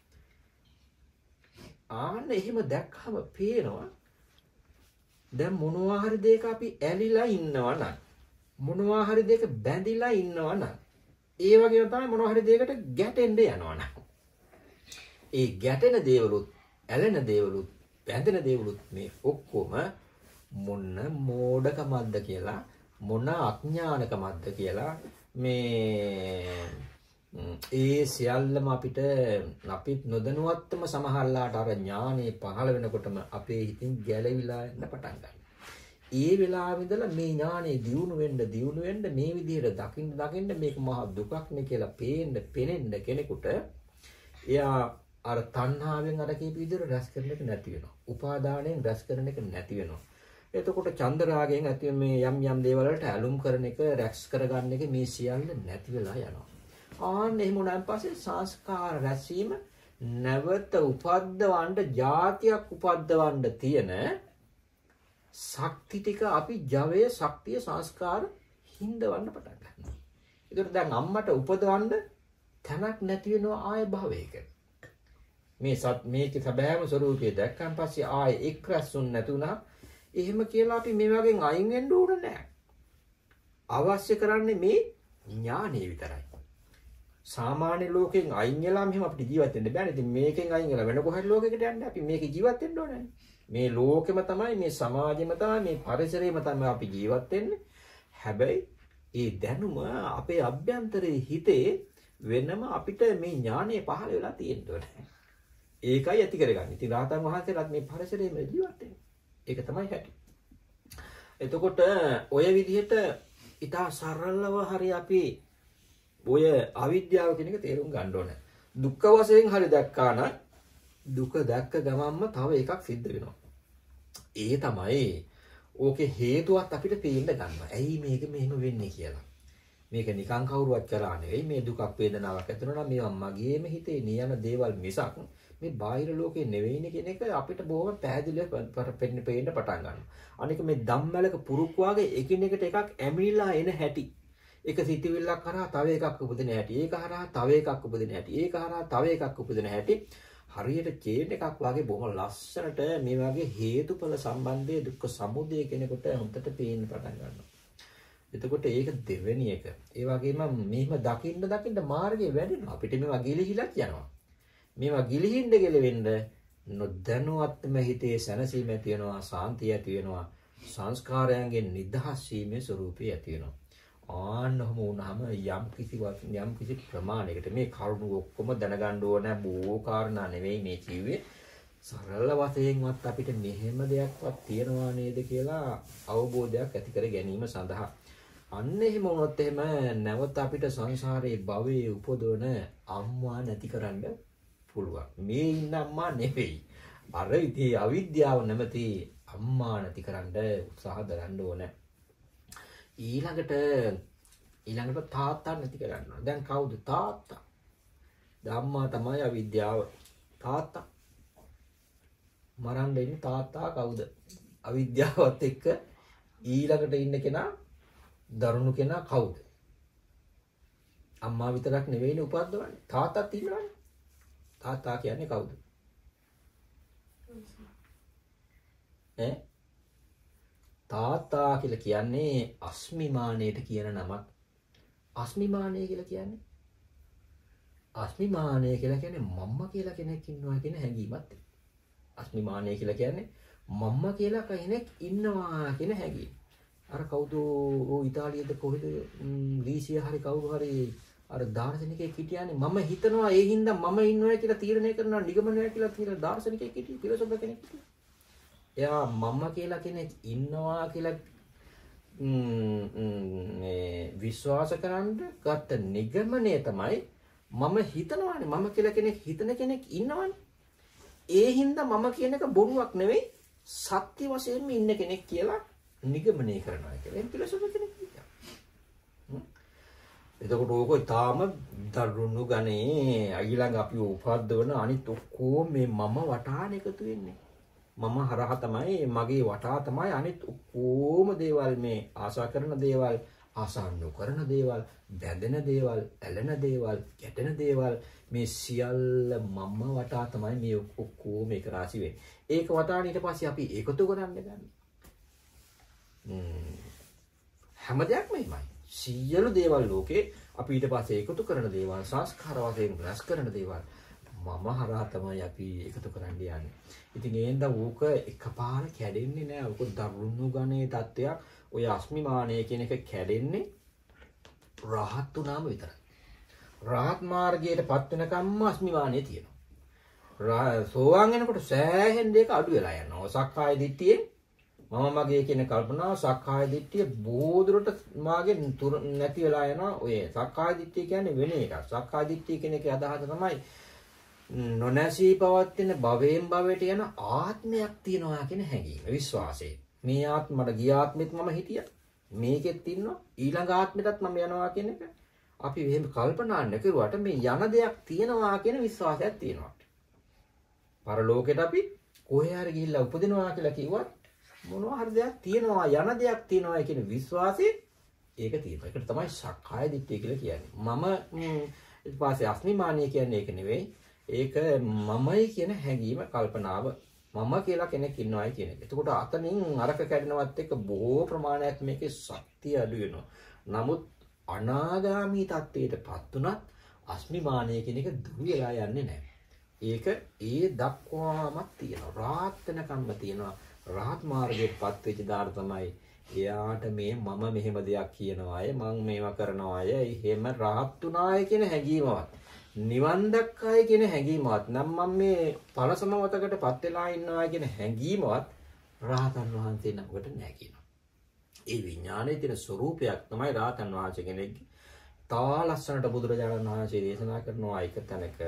ආන්න එහෙම දැක්කම පේනවා දැන් මොනවා හරි දෙයක අපි ඇලිලා ඉන්නවා නම් මොනවා හරි දෙයක බැඳිලා ඉන්නවා නම් ඒ වගේම තමයි මොනවා හරි දෙයකට ගැටෙන්න යනවා නම් ඒ ගැටෙන දේවලුත් ඇලෙන දේවලුත් බැඳෙන දේවලුත් මේ ඔක්කොම මොන මෝඩකමක්ද කියලා මොන අඥානකමක්ද කියලා මේ ඒ සියල්ලම අපිට නොදැනුවත්වම සමහරලාට අර ඥානෙ පහළ වෙනකොටම අපේ හිතින් ගැලවිලා යන්න පටන් ගන්නවා. ඒ වෙලාවෙ ඉඳලා මේ ඥානෙ දියුණු වෙන්න මේ විදිහට දකින්න මේක මහා දුකක් නේ කියලා පේන්න කෙනෙකුට එයා අර තණ්හාවෙන් අර කීප විදිහට රැස් කරන එක නැති වෙනවා. උපාදානයෙන් රැස් කරන එක නැති වෙනවා. එතකොට චන්දරාගයෙන් ඇති මේ යම් දේවල් වලට ඇලුම් කරන එක රැස් කරගන්න එක මේ සියල්ල නැති වෙලා යනවා. ආන්න එහෙම උනාන් පස්සේ සංස්කාර රැසීම නැවත උපද්දවන්න જાතියක් උපද්දවන්න තියෙන ශක්ති ටික අපි ජවය ශක්තිය සංස්කාර හින්දවන්න පටන් ගන්නවා. ඒකට දැන් අම්මට උපදවන්න තැනක් නැති වෙනවා ආය භවයක. මේකේ සැබෑම ස්වરૂපය දැක්කන් පස්සේ ආය එක් රැස්ුන් නැතුණා. එහෙම කියලා අපි මේ වගේ අයින් වෙන්න ඕන නැහැ. අවශ්‍ය කරන්නේ මේ ඥානෙ විතරයි. සාමාන්‍ය ලෝකෙන් අයින් වෙලා මෙහෙම අපිට ජීවත් වෙන්න බෑනේ. ඉතින් මේකෙන් අයින් වෙලා වෙන කොහෙද ලෝකෙකට යන්නේ? අපි මේකේ ජීවත් වෙන්න ඕනේ. මේ ලෝකෙම තමයි මේ සමාජෙම තමයි මේ පරිසරෙම තමයි අපි ජීවත් වෙන්නේ. හැබැයි ඒ දැනුම අපේ අභ්‍යන්තරයේ හිතේ වෙනම අපිට මේ ඥානය පහළ වෙලා තියෙන්න ඕනේ. ඒකයි ඇති කරගන්නේ. ඉතින් රාතන් වහන්සේලාත් මේ පරිසරයේම ජීවත් වෙන්නේ. ඒක තමයි හැටි. එතකොට ඔය විදිහට ඊට සරලව හරි අපි ඔය අවිද්‍යාව කියන එක තේරුම් ගන්න ඕනේ. දුක්ඛ වශයෙන් හරි දැක්කා නම් දුක දැක්ක ගමන්ම තව එකක් සිද්ධ වෙනවා. ඒ තමයි ඕකේ හේතුවත් අපිට පේන්න ගන්නවා. ඇයි මේක මෙහෙම වෙන්නේ කියලා. මේක නිකන් කවුරුවත් කරා නෙවෙයි. මේ දුකක් වේදනාවක් ඇති වෙනවා නම් මේවා මගේම හිතේ නියන දේවල් මිසක් මේ බාහිර ලෝකේ නෙවෙයිනේ කියන එක අපිට බොහොම පැහැදිලිව පේන්න පටන් ගන්නවා. අනික මේ ධම්මලක පුරුක් වාගේ එකිනෙකට එකක් ඇමිලා එන හැටි. එක සිතිවිල්ලක් කරා තව එකක් උපදින හැටි. ඒක හරහා තව එකක් උපදින හැටි. ඒක හරහා තව එකක් උපදින හැටි. හරියට චේන් එකක් වාගේ බොහොම ලස්සනට මේ වගේ හේතුඵල සම්බන්ධයේ දුක්ඛ සමුදය කෙනෙකුට හොඳට පේන්න පටන් ගන්නවා. එතකොට ඒක දෙවෙනි එක. ඒ වගේම මෙහිම දකින්න මාර්ගය වැඩෙනවා. අපිට මේවා ගිලිහිලා යනවා. මේවා ගිලිහින්න ගෙලවෙන්න නොදැනුවත්ම හිතේ සැනසීම ඇති වෙනවා, සාන්තිය ඇති වෙනවා, සංස්කාරයන්ගෙන් නිදහස් වීමේ ස්වરૂපය ඇති වෙනවා. ආන්නම වුණාම යම් කිසි ප්‍රමාණයකට මේ කරුණු ඔක්කොම දැනගන්න ඕන බොහෝ කාරණා නෙවෙයි මේ කිව්වේ. සරල වශයෙන්වත් අපිට මෙහෙම දෙයක්වත් තියනවා නේද කියලා අවබෝධයක් ඇති කර ගැනීම සඳහා අන්න එහෙම වුණොත් එහෙම නැවත අපිට සංසාරයේ භවයේ උපදවන අම්මා නැති කරන්න පුළුවන්. මේ ඉන්න අම්මා නෙවෙයි. අර ඉතින් අවිද්‍යාව නැමැති අම්මා නැති කරන්න උත්සාහ දරන්න ඕන. ඊළඟට තාත්තා නැති කරන්න. දැන් කවුද තාත්තා? ධම්මා තමයි අවිද්‍යාව. තාත්තා මරන්න ඉන්න තාත්තා කවුද? අවිද්‍යාවත් එක්ක ඊළඟට ඉන්න කෙනා දරුණු කෙනා කවුද? අම්මා විතරක් නෙවෙයිනේ උපද්දවන්නේ. තාත්තත් ඉන්නවනේ. තාත්තා කියන්නේ කවුද? තාත්තා කියලා කියන්නේ අස්මිමානයට කියන නමක්. අස්මිමානය කියලා කියන්නේ මම්ම කියලා කෙනෙක් ඉන්නවා කියන හැඟීමත්. අස්මිමානය කියලා කියන්නේ මම්ම කියලා කෙනෙක් ඉන්නවා කියන හැඟීම. අර කවුද ඉතාලියේද කොහෙද ග්‍රීසිය හරි කවුරු හරි අර දාර්ශනිකයෙක් හිටියානේ මම හිතනවා ඒ හින්දා මම ඉන්නවා කියලා තීරණය කරනවා නිගමනය කියලා තියෙන දාර්ශනිකයෙක් හිටියේ ෆිලොසොෆර් කෙනෙක් හිටියේ. එයා මම කියලා කෙනෙක් ඉන්නවා කියලා විශ්වාස කරන්න ගත්ත නිගමනය තමයි මම හිතනවානේ මම කියලා කෙනෙක් හිතන කෙනෙක් ඉන්නවනේ. ඒ හින්දා මම කියන එක බොරුවක් නෙවෙයි සත්‍ය වශයෙන්ම ඉන්න කෙනෙක් කියලා නිගමනය කරනවා කියලා. ඒක ෆිලොසොෆර් කෙනෙක් හිටියා. එතකොට ඕක තාම දරුණු ගනේ ඊළඟ අපි උපද්දවන අනිත් ඔක්කොම මේ මම වටාන එකතු වෙන්නේ. මම හරහා තමයි මගේ වටා තමයි අනිත් ඔක්කොම දේවල් මේ ආශා කරන දේවල් ආශා නොකරන දේවල් බැඳෙන දේවල් ඇලෙන දේවල් ගැටෙන දේවල් මේ සියල්ල මම වටා තමයි මේ ඔක්කොම එක රාශි වෙන්නේ. ඒක වටාන ඊට පස්සේ අපි එකතු කරන්න ගන්න. හැම දෙයක්ම එහෙමයි. සියලු දේවල් ලෝකේ අපි ඊට පස්සේ එකතු කරන දේවල් සංස්කාර වශයෙන් රැස් කරන දේවල් මම හරහා තමයි අපි එකතු කරන්න යන්නේ. ඉතින් ඒෙන්ද ඌක එකපාර කැඩෙන්නේ නෑ. ඌක දරුණු ගණේ තත්ත්වයක්. ඔය අස්මිමානය කියන එක කැඩෙන්නේ රහත් වුණාම විතරයි. රහත් මාර්ගයට පත් වෙනකම්ම අස්මිමානය තියෙනවා. සෝවාන් වෙනකොට සෑහෙන දෙයක අඩු වෙලා යනවා. සක්කාය දිට්ඨියේ මම මගේ කියන කල්පනාව සක්කාය දිට්ඨිය බොහෝ දුරට මාගෙන් නැති වෙලා යනවා. ඔය සක්කාය දිට්ඨිය කියන්නේ වෙන එකක්. සක්කාය දිට්ඨිය කියන එකේ අදහස තමයි නොනැසී පවත්වන භවයෙන් භවයට යන ආත්මයක් තියනවා කියන හැඟීම විශ්වාසය. මේ ආත්මවල ගිය ආත්මෙත් මම හිටියා. මේකෙත් ඉන්නවා. ඊළඟ ආත්මෙටත් මම යනවා කියන එක අපි එහෙම කල්පනා නොකරුවට මේ යන දෙයක් තියනවා කියන විශ්වාසයක් තියෙනවා. පරලෝකෙට අපි කොහේ හරි ගිහිල්ලා උපදිනවා කියලා කිව්වත් මොනවා හරි දෙයක් තියනවා යන දෙයක් තියනවා කියන විශ්වාසය ඒක තියෙනවා. ඒකට තමයි සක්කාය දිට්ඨිය කියලා කියන්නේ. මම ඊට පස්සේ අස්මිමානිය කියන්නේ ඒක නෙවෙයි. ඒක මමයි කියන හැඟීම කල්පනාව මම කියලා කෙනෙක් ඉන්නවයි කියන එක. එතකොට අතනින් අරක කැඩෙනවත් එක්ක බොහෝ ප්‍රමාණයක් මේකේ ශක්තිය අඩු වෙනවා. නමුත් අනාගාමී තත්ත්වයටපත් උනත් අස්මිමානය කියන එක දුර වෙලා යන්නේ නැහැ. ඒක ඒ දක්වාම තියෙනවා. රාහත් වෙනකම්ම තියෙනවා. රාහත් මාර්ගයටපත් වෙච්ච දාර තමයි එයාට මේ මම මෙහෙම දෙයක් කියනවා අය මම මේවා කරනවා අය එහෙම රාහත් උනාය කියන හැඟීමවත් නිවන් දැක්කයි කියන හැඟීමවත් නම් මම මේ ඵල සමවතකටපත් වෙලා ඉන්නවා කියන හැඟීමවත් රාහතන් වහන්සේ නමකට නැහැ කියනවා. ඒ විඥානයේ තියෙන ස්වરૂපයක් තමයි රාහතන් වහන්සේ කෙනෙක්ගේ. තා ලස්සනට බුදුරජාණන් වහන්සේ දේශනා කරනවා එක තැනක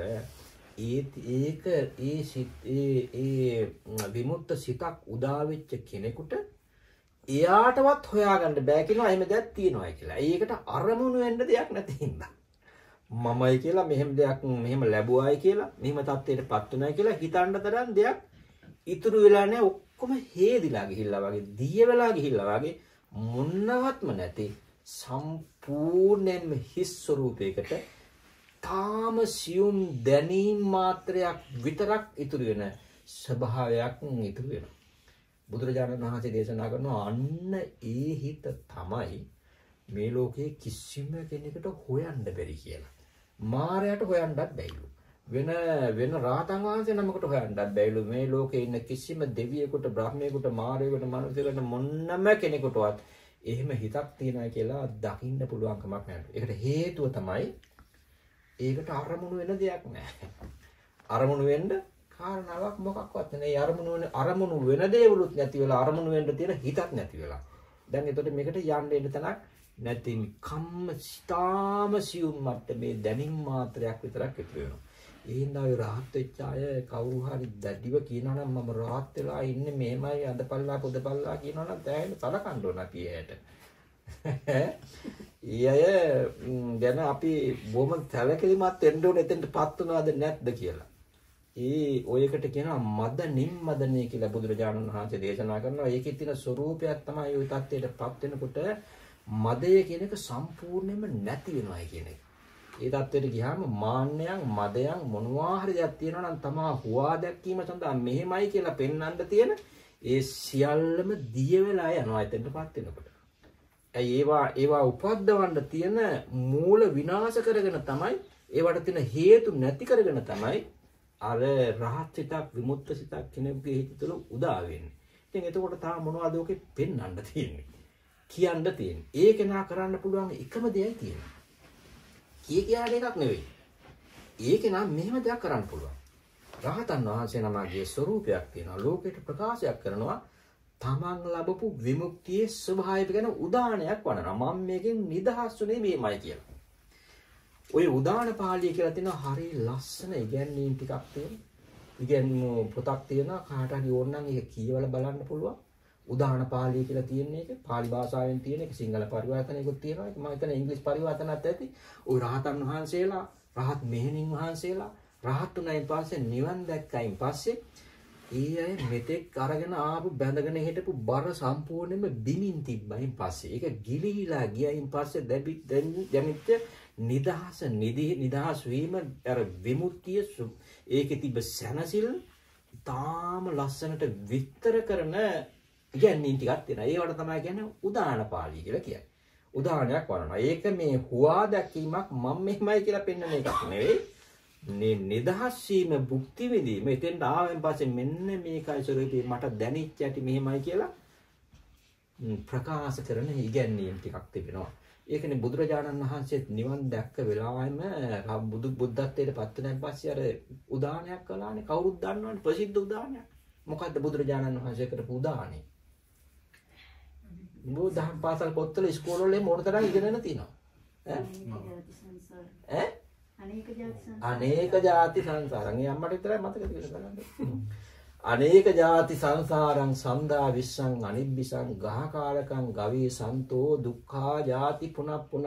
ඒ විමුක්ත සිතක් උදා වෙච්ච කෙනෙකුට එයාටවත් හොයාගන්න බෑ කියනවා එහෙම දෙයක් තියෙනවා කියලා. ඒකට අරමුණු වෙන්න දෙයක් නැති හින්දා. මමයි කියලා මෙහෙම දෙයක් මෙහෙම ලැබුවායි කියලා මෙහෙම තත්ත්වයටපත් උනායි කියලා හිතන්න තරම් දෙයක් ඉතුරු වෙලා නැහැ. ඔක්කොම හේදිලා ගිහිල්ලා වගේ දිය වෙලා ගිහිල්ලා වගේ මොන්නවත්ම නැති සම්පූර්ණයෙන්ම හිස් ස්වරූපයකට තාම සියුම් දැනීම් මාත්‍රයක් විතරක් ඉතුරු වෙන ස්වභාවයක් ඉතුරු වෙනවා. බුදුරජාණන් වහන්සේ දේශනා කරනවා අන්න ඒ හිත තමයි මේ ලෝකේ කිසිම කෙනෙකුට හොයන්න බැරි කියලා. මාරයට හොයන්නත් බැයිලු. වෙන රාතන් වහන්සේ නමකට හොයන්නත් බැයිලු. මේ ලෝකේ ඉන්න කිසිම දෙවියෙකුට, බ්‍රහ්මයෙකුට, මාරයෙකුට, මනුස්සයෙකුට මොන්නම කෙනෙකුටවත් එහෙම හිතක් තියනවා කියලා දකින්න පුළුවන් කමක් නැහැ. ඒකට හේතුව තමයි ඒකට අරමුණු වෙන දෙයක් නැහැ. අරමුණු වෙන්න කාරණාවක් මොකක්වත් නැහැ. අරමුණු වෙන දේවලුත් නැති වෙලා අරමුණු වෙන්න තියෙන හිතක් නැති වෙලා. දැන් එතකොට මේකට යන්න එන්න තැනක් නැති කම්ම සිතාම සියුම් මට්ටමේ දැනීම් මාත්‍රයක් විතරක් ඉතුරු වෙනවා. ඒ හින්දා ඔය රහත් වෙච්ච අය කවුරු හරි දැඩිව කියනවා නම් මම රහත් වෙලා ඉන්නේ මෙහෙමයි අදපල්ලා පොදපල්ලා කියනවා නම් දැන් සලකන්න ඕන අපි ඇයට. ඊය ගැන අපි බොහොම සැලකිලිමත් වෙන්න ඕනේ එතෙන්ටපත් වුණාද නැද්ද කියලා. ඔයකට කියනවා මද නිම්මදනේ කියලා බුදුරජාණන් වහන්සේ දේශනා කරනවා. ඒකේ තියෙන ස්වરૂපයක් තමයි ওই தත්ත්වයටපත් වෙනකොට මදය කියන එක සම්පූර්ණයෙන්ම නැති වෙනවා කියන එක. ඒ தත්ත්වයට ගියාම මාන්නයන් මදයන් මොනවා හරි දෙයක් තියෙනවා නම් තමා හුවා දැක්වීම සඳහා මෙහෙමයි කියලා පෙන්වන්න තියෙන ඒ සියල්ලම දිය වෙලා යනවා එතෙන්ටපත් වෙනකොට. ඒවා උපද්දවන්න තියෙන මූල විනාශ කරගෙන තමයි ඒවට තියෙන හේතු නැති කරගෙන තමයි අර රහත් සිතක් විමුක්ත සිතක් කෙනෙකුගේ හිත තුළ උදා වෙන්නේ. ඉතින් එතකොට තා මොනවද ඔකේ පෙන්වන්න තියෙන්නේ? කියන්න තියෙන්නේ. ඒක නා කරන්න පුළුවන් එකම දෙයයි තියෙන්නේ. කියාඩ එකක් නෙවෙයි. ඒක නම් මෙහෙම දෙයක් කරන්න පුළුවන්. රහතන් වහන්සේ නමගේ ස්වરૂපයක් තියෙනවා. ලෝකෙට ප්‍රකාශයක් කරනවා. තමන් ලැබපු විමුක්තියේ ස්වභාවය ගැන උදාහරණයක් වඩනවා. මම මේකෙන් නිදහස්ුනේ මේමයි කියලා. ඔය උදාන පාළිය කියලා තියෙනවා හරි ලස්සන ඉගැන්වීම් ටිකක් තියෙන. ඉගැන්වීම් පොතක් තියෙනවා කාට හරි ඕන නම් ඒක කියවලා බලන්න පුළුවන්. උදාන පාළිය කියලා තියෙන එක පාලි භාෂාවෙන් තියෙන එක සිංහල පරිවර්තනයකුත් තියෙනවා. මම හිතන්නේ ඉංග්‍රීසි පරිවර්තනත් ඇති. ওই රහතන් වහන්සේලා, රහත් මෙහෙණින් වහන්සේලා, රහත් උනායින් පස්සේ නිවන් දැක්කයින් පස්සේ ඒ අය මෙතෙක් අරගෙන ආපු බැඳගෙන හිටපු බර සම්පූර්ණයෙන්ම බිමින් තිබ්බයින් පස්සේ ඒක ගිලිහිලා ගියයින් පස්සේ දැමිච්ච නිදහස් වීම අර විමුක්තිය ඒකේ තිබ්බ සැනසෙල් තාම ලස්සනට විස්තර කරන ඉගැන්වීම් ටිකක් තියෙනවා. ඒවට තමයි කියන්නේ උදාන පාළිය කියලා කියන්නේ. උදාහරණයක් වරනවා. ඒක මේ හුවා දැකීමක් මම මෙහෙමයි කියලා පෙන්වන එකක් නෙවෙයි. නිදහස් වීම භුක්ති විඳීම එතෙන්ට ආවෙන් පස්සේ මෙන්න මේකයි ස්වරූපේ මට දැනෙච්ච ඇති මෙහෙමයි කියලා ප්‍රකාශ කරන ඉගැන්වීම් ටිකක් තිබෙනවා. ඒකනේ බුදුරජාණන් වහන්සේ නිවන් දැක්ක වෙලාවෙම බුද්ධත්වයට පත් වෙනන් පස්සේ අර උදාහරණයක් කළානේ. කවුරුත් දන්නවනේ ප්‍රසිද්ධ උදාහරණයක්. මොකද්ද බුදුරජාණන් වහන්සේ කරපු උදාහරණේ? දහම් පාසල් පොත්වල ඉස්කෝලවල මොනතරම් ඉගෙනගෙන තියෙනවා. ඈ? අනේක ಜಾති සංසාරං. ඒ අම්මට විතරයි මතක තියෙන්නේ බලන්න. අනේක ಜಾති සංසාරං සන්දා විස්සං අනිබ්බිසං ගහකාරකං ගවේ සන්තෝ දුක්ඛා ಜಾති පුනප්පුන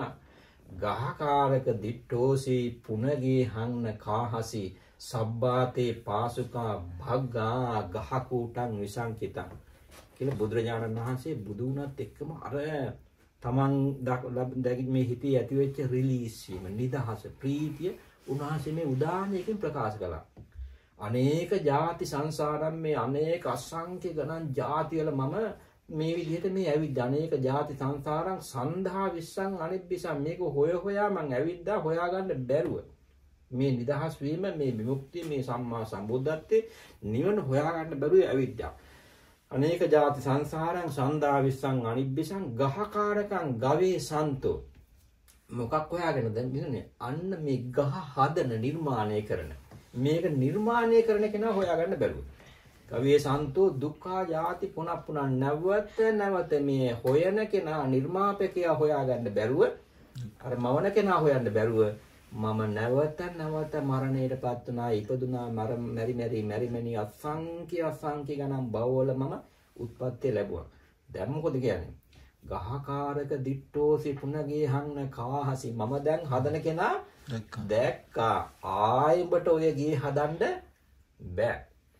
ගහකාරක දිට්ඨෝසි පුනගේ හන්න කාහසි සබ්බාතේ පාසුකා භග්ගා ගහකූටං විසංකිතං කියලා බුදුරජාණන් වහන්සේ බුදු වුණත් එක්කම අර තමන් දැන් මේ හිතේ ඇති වෙච්ච රිලීස් වීම නිදහස ප්‍රීතිය උන්වහන්සේ මේ උදාහරණයකින් ප්‍රකාශ කළා. අනේක ಜಾති සංසාරම් මේ අනේක අසංඛ්‍ය ගණන් ಜಾති වල මම මේ විදිහට මේ ඇවිත් අනේක ಜಾති සංසාරං සන්ධා විස්සං අනිබ්බිසං මේක හොයා මං ඇවිද්දා හොයාගන්න බැරුව මේ නිදහස් වීම මේ විමුක්තිය මේ සම්මා සම්බුද්ධත්වයේ නිවන හොයාගන්න බැරුව ඇවිද්දා. අනේක ಜಾති සංසාරං සන්දා විස්සං අනිබ්බිසං ගහකාරකං ගවේ සන්තෝ මොකක් හොයාගෙනද මිසනේ අන්න මේ ගහ හදන නිර්මාණය කරන මේක නිර්මාණය කරන කෙනා හොයාගන්න බැරුව ගවේ සන්තෝ දුක්ඛා ಜಾති පුනප්පුන නැවත මේ හොයන කෙනා නිර්මාපකයා හොයාගන්න බැරුව අර මවන කෙනා හොයන්න බැරුව මම නැවත මරණයටපත් වුණා ඉපදුනා මැරි අසංඛ්‍ය ගණන් භවවල මම උත්පත්ති ලැබුවා. දැන් මොකද කියන්නේ? ගහකාරක දිට්ඨෝසි පුනගේ හන්න කාහසි මම දැන් හදන කෙනා දැක්කා. ආයෙකට ඔය ගේ හදන්න බෑ.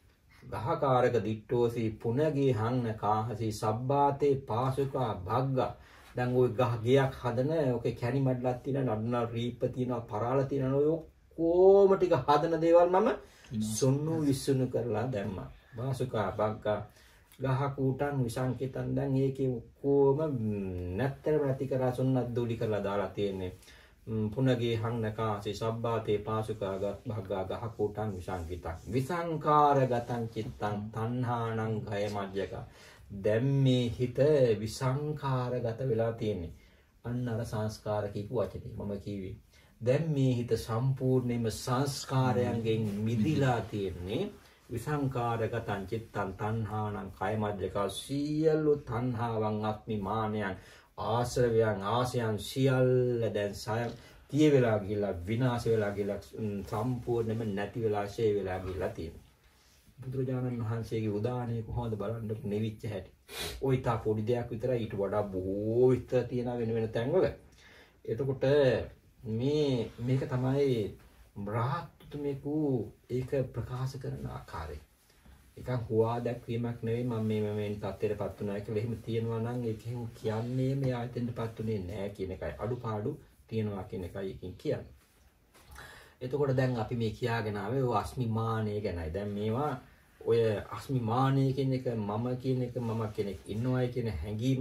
ගහකාරක දිට්ඨෝසි පුනගේ හන්න කාහසි සබ්බාතේ පාසුකා භග්ගා දැන් ওই ගහක් හදන ඔකේ කැණි මඩලක් තියෙන නඩන රීප්ප තියෙනවා පරාල තියෙනවා ඔය කොම ටික හදන දේවල් මම සොන්නු විසුණු කරලා දැම්මා. පාසුකා භග්ගා ගහ කූටන් විසංකිතන් දැන් ඒකේ කොම නැත්තරම කරා සොන්නත් දූලි කරලා දාලා තියෙන්නේ. පුනගේ හන්නකාසි සබ්බාතේ පාසුකා භග්ගා ගහ කූටන් විසංකිතං විසංකාරගතං චිත්තං තණ්හානං ගය මජ්ජක දැන් මේ හිත විසංකාරගත වෙලා තියෙන්නේ. අන්න අර සංස්කාර කියපු වචනේ මම කිව්වේ. දැන් මේ හිත සම්පූර්ණයෙන්ම සංස්කාරයන්ගෙන් මිදිලා තියෙන්නේ. විසංකාරගතං චිත්තං තණ්හානං කය මජ්ජක සියලු තණ්හාවන් අත්මිමානයන් ආශ්‍රවයන් ආසයන් සියල්ල දැන් තිය වෙලා ගිහිලා විනාශ වෙලා ගිහිලා සම්පූර්ණයෙන්ම නැති වෙලා ෂේ වෙලා ගිහිලා තියෙනවා. බුදුරජාණන් වහන්සේගේ උදාහරණය කොහොමද බලන්න නෙවිච්ච හැටි. ওই තා පොඩි දෙයක් විතරයි ඊට වඩා බොහෝ විස්තර තියෙන වෙන තැන්වල. එතකොට මේක තමයි බ්‍රහ්මතුමෙකු ඒක ප්‍රකාශ කරන ආකාරය. ඒක හුවා දැක්වීමක් නෙවෙයි මම මේ තත්ත්වයටපත් වුණා කියලා එහෙම තියනවා නම් ඒකෙන් කියන්නේ මේ ආයතෙන්ටපත් උනේ නැහැ කියන එකයි. අඩුපාඩු තියනවා කියන එකයි එකකින් කියන්නේ. එතකොට දැන් අපි මේ කියාගෙන ආවේ ඔය අස්මිමානය ගැනයි. දැන් මේවා ඔය අස්මිමානය කියන එක මම කියන එක මම කෙනෙක් ඉන්නවයි කියන හැඟීම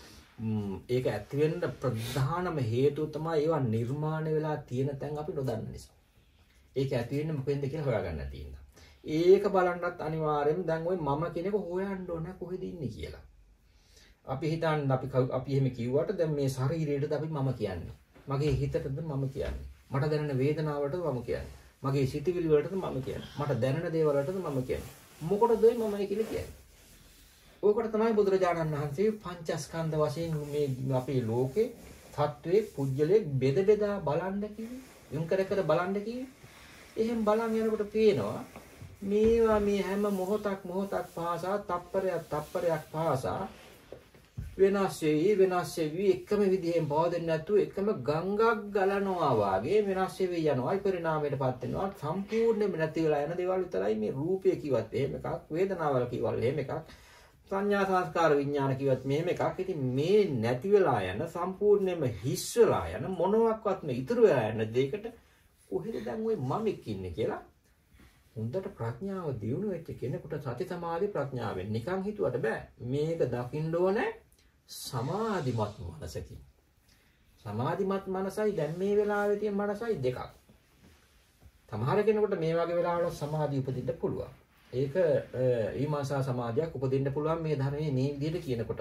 ඒක ඇති වෙන්න ප්‍රධානම හේතුව තමයි ඒවා නිර්මාණය වෙලා තියෙන තැන් අපි නොදන්න නිසා. ඒක ඇති වෙන්නේ මොකෙන්ද කියලා හොයාගන්න තියෙනවා. ඒක බලන්නත් අනිවාර්යයෙන් දැන් ওই මම කෙනෙක් හොයන්න ඕන කොහෙද ඉන්නේ කියලා. අපි හිතන්න අපි එහෙම කිව්වට දැන් මේ ශරීරයටද අපි මම කියන්නේ. මගේ හිතටද මම කියන්නේ. මට දැනෙන වේදනාවටද මම කියන්නේ. මගේ සිතිවිලි වලටද මම කියන්නේ. මට දැනෙන දේවල් වලටද මම කියන්නේ. මොකටද මමයි කියලා කියන්නේ. ඕකට තමයි බුදුරජාණන් වහන්සේ පංචස්කන්ධ වශයෙන් මේ අපේ ලෝකේ තත්වයේ පුජ්‍යලේ බෙදා බලන්න කිව්වේ. යොම් කර බලන්න කිව්වේ. එහෙන් බලන් යනකොට පේනවා මේවා මේ හැම මොහොතක් පාසා තප්පරයක් පාසා වෙනස් වෙවි එකම විදිහෙන් පවතින්නේ නැතුව එකම ගංගක් ගලනවා වාගේ වෙනස් වෙවි යනවා පරිණාමයටපත් වෙනවා සම්පූර්ණයෙන්ම නැති වෙලා යන දේවල් විතරයි මේ රූපය කිව්වත් එහෙම එකක් වේදනාවල් කිව්වල් එහෙම එකක් සංඥා සංස්කාර විඥාන කිව්වත් මෙහෙම එකක් ඉතින් මේ නැති වෙලා යන සම්පූර්ණයෙන්ම හිස් වෙලා යන මොනවත්ක්වත්ම ඉතුරු වෙලා යන දෙයකට කොහෙද දැන් ওই මමෙක් ඉන්නේ කියලා හොඳට ප්‍රඥාව දියුණු වෙච්ච කෙනෙකුට සති සමාධි ප්‍රඥාවෙන් නිකන් හිතුවට බෑ මේක දකින්න ඕනේ සමාධිමත් මනසකින් සමාධිමත් මනසයි දැන් මේ වෙලාවේ තියෙන මනසයි දෙකක් සමහර කෙනෙකුට මේ වගේ වෙලාවල සමාධිය උපදින්න පුළුවන් ඒක ඊමාසා සමාධියක් උපදින්න පුළුවන් මේ ධර්මයේ මේ විදිහට කියනකොට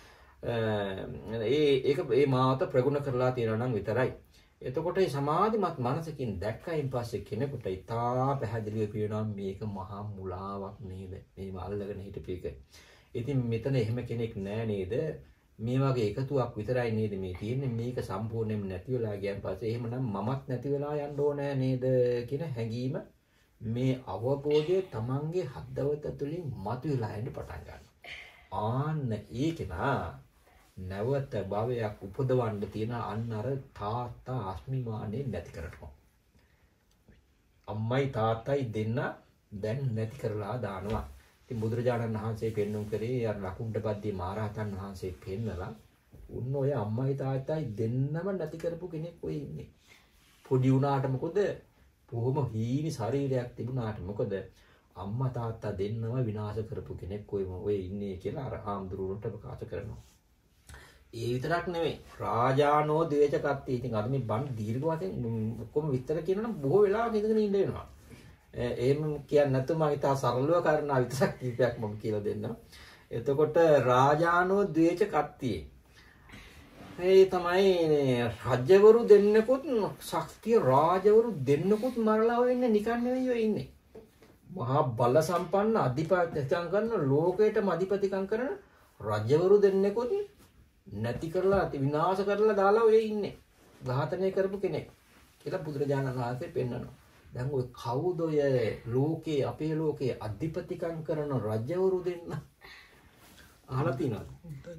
ඒ මාත ප්‍රගුණ කරලා තියෙනවා නම් විතරයි එතකොට මේ සමාධිමත් මනසකින් දැක්කයින් පස්සේ කෙනෙකුට ඉතා පැහැදිලිව පේනවා මේක මහා මුලාවක් නේද මේව අල්ලගෙන හිටපු එක. ඉතින් මෙතන එහෙම කෙනෙක් නෑ නේද? මේ වගේ එකතුවක් විතරයි නේද මේ තියෙන්නේ මේක සම්පූර්ණයෙන්ම නැති වෙලා ගියන් පස්සේ එහෙමනම් මමත් නැති වෙලා යන්න ඕනේ නේද කියන හැඟීම මේ අවබෝධය තමන්ගේ හදවත තුළින් මතුවලා එන්න පටන් ගන්නවා. ආන්න ඒකේනා නැවත භවයක් උපදවන්න තියෙන අන්න අර තාත්තා අස්මිමානේ නැති කරනවා. අම්මයි තාත්තයි දෙන්න දැන් නැති කරලා දානවා. ඉතින් බුදුරජාණන් වහන්සේ පෙන්වුම් කරේ අර ලකුණ්ඩපද්දී මහරහතන් වහන්සේ පෙන්නලා උන්න ඔය අම්මයි තාත්තයි දෙන්නම නැති කරපු කෙනෙක් ඔය ඉන්නේ. පොඩි උනාට මොකද? බොහොම හීනි ශරීරයක් තිබුණාට මොකද? අම්මා තාත්තා දෙන්නම විනාශ කරපු කෙනෙක් ඔය ඉන්නේ කියලා අර හාමුදුරුවන්ට ප්‍රකාශ කරනවා. ඒ විතරක් නෙමෙයි රාජානෝ ද්වේෂ කත්ති. ඉතින් අර මේ බණ දීර්ඝ වශයෙන් ඔක්කොම විස්තර කියනනම් බොහෝ වෙලාවක ඉඳගෙන ඉන්න වෙනවා. එහෙම කියන්නේ නැතුව මම ඉතා සරලව කරනා විතරක් කීපයක් මම කියලා දෙන්නම්. එතකොට රාජානෝ ද්වේෂ කත්ති. ඒ තමයි රජවරු දෙන්නෙකුත් ශක්තිය රාජවරු දෙන්නෙකුත් මරලා වෙන්නේ නිකන් නෙවෙයි ඔය ඉන්නේ. මහා බල සම්පන්න අධිපතිකම් කරන ලෝකයටම අධිපතිකම් කරන රජවරු දෙන්නෙකුත් නැති කරලා විනාශ කරලා දාලා ඔය ඉන්නේ. ඝාතනය කරපු කෙනෙක් කියලා බුදුරජාණන් වහන්සේ පෙන්නනවා. දැන් ඔය කවුද ඔය ලෝකේ අපේ ලෝකේ අධිපතිකම් කරන රජවරු දෙන්න? අහලා තියෙනවද?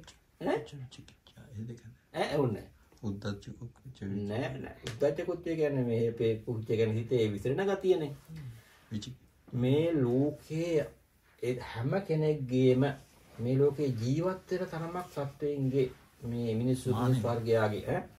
ඕනේ. උද්දච්ච කුච්ච නෑ. උද්දච්ච කුච්ච කියන්නේ මේ පේ කුච්ච කියන්නේ හිතේ විසිරෙන ගතියනේ. මේ ලෝකේ හැම කෙනෙක්ගේම මේ ලෝකේ ජීවත් වෙන තරමක් සත්වයින්ගේ මේ මිනිස්සු වර්ගයාගේ